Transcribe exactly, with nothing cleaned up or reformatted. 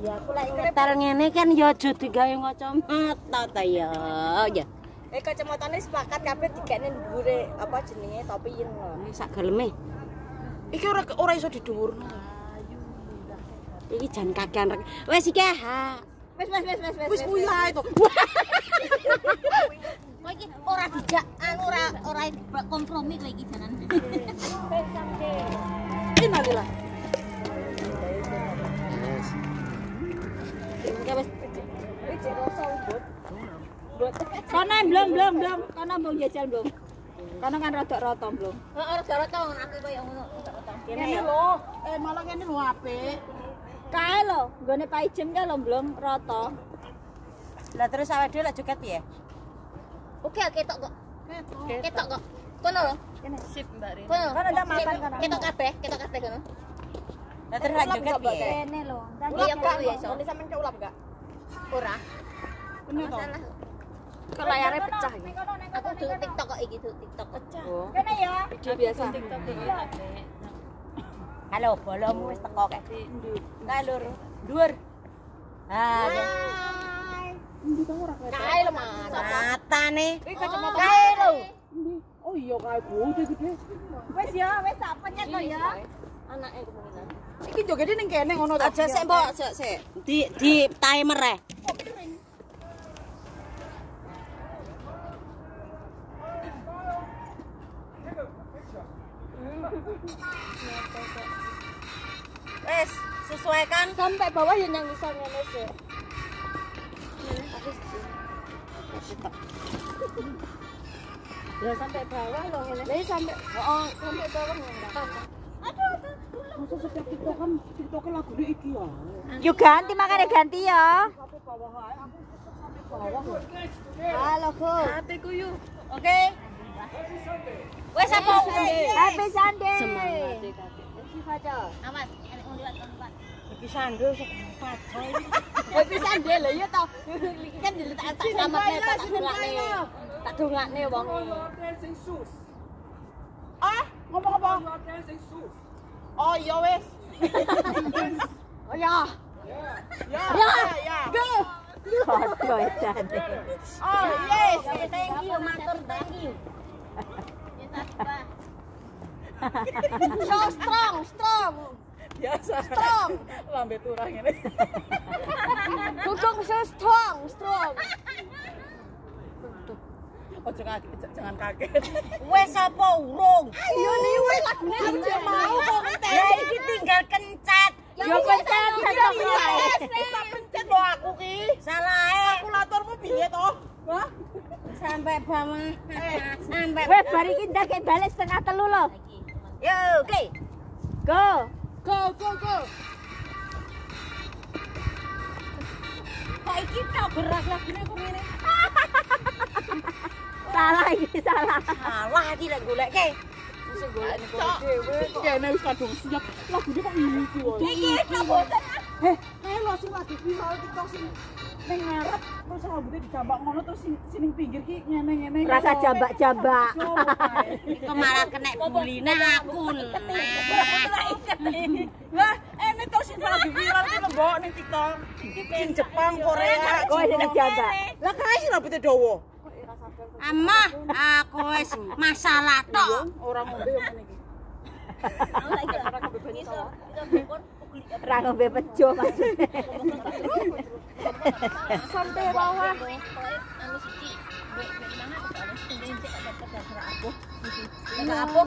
Ya aku lek ngetel ngene kan ya aja digawe kacamata ta ya. Ya. Eh kacamatane sepakat kabeh digene dhuwure apa jenenge topiin. Sak geleme. Iki ora ora iso didhuwurno. Iki jan kakean rek. Wes iki ha. Wes wes wes wes wes. Wis kuwi ae to. Kowe iki ora dijak anu ora ora kompromi kowe iki janan. Innalillah. Ya wis. Iki rasa ubut. Kono blong blong blong. Kono mbong jajal blong. Kono kan rada rata blong. Heeh rada rata aku koyo ngono rata. Kene lho. Eh malah kene lho apik. Kae lho, nggone paijem kae lho blong rata. Lah terus awake dhewe lek joget piye? Oke ketok kok. Ketok kok. Kono lho. Kene sip Mbak Rin. Kono. Kan ada makan kan. Ketok kabeh, ketok kabeh kono. Lah terus lek joget piye? Kene lho. Iya kok ya iso. Ini sampean keulap enggak? Ora. Bener to. Masalah. Kok layarnya pecah iki. Aku tuh TikTok kok iki tuh TikTok pecah. Kene ya. Video biasa. Halo, bolomu wis teko kek. Kae lur. Dhuwur. Ha. Kae lho Mas. Matane. Iki kacamata. Kae lho. Oh iya kae gede-gede. Wis ya, wis tak penyet to ya. Anake kemungkinan. Iki jogede ning kene ngono to. Aja sik mbok, sik sik. Di di timer e. Wes, sesuaikan Sampai bawah ya yang bisa ngene sih. ya sampai bawah loh ngene. Lah sampai oh sampai bawah enggak. Aduh aduh. Masa setiap TikTok kan TikTok lagune iki ya. Yuk ganti makanya ganti ya. Sampai bawah ae aku sampai bawah. Halo, Bu. Hati ku yuk. Oke. Wes apa? Happy Sunday. Semangat Awas, enek wong liwat liwat. Iki sandel sok padha. Happy Sunday lho ya toh. Iki kan diletak tak selamatne tak dongakne. Tak dongakne wong. Ah, ngomong apa? Oh iya wes. Oh ya. Ya, Ya. ya. Go. Foto edan. Oh yes, Thank you, matur thank you. so strong, strong. Biasa. Strong. Lambe turang ini. Dukung so strong, strong. Oh jangan jangan kaget. Wes apa urung? Ayo nih wes lagune aja mau kok ngetes. Ya iki tinggal kencet. Ya pencet ketok wae. Tak pencet lo aku ki. Salah. Kalkulatormu piye to? Wah. Sampai bawah. Sampai. Weh, bar iki ndak kayak balik setengah telu lho. Yo, oke. Go. Go go go. Kok iki tok gerak lagune kok ngene. Salah iki, salah. Salah iki lek golekke. Wis golek kok dhewe kok. Kene wis kadung siap. Lagune kok ngene iki wae. Iki tok boten. Heh, kae lho sing lagi viral TikTok sing ning ngarep terus rambutnya dijambak ngono terus sing pinggir ki ngene-ngene. Rasa jambak-jambak. Iku malah kena buline aku. Lah, ene to sing lagi viral ki mbok ning TikTok. Sing Jepang, Korea, Kowe sing jambak. lah kae sing rambutnya dawa. Amah, aku wis masalah tok. Ora ngombe yo ngene iki. Ora ngombe banyu to. Ra ngombe pejo maksudnya. Sampai bawah. Anu siki, bek bek mangan kok ana sing ada apa? Enggak apa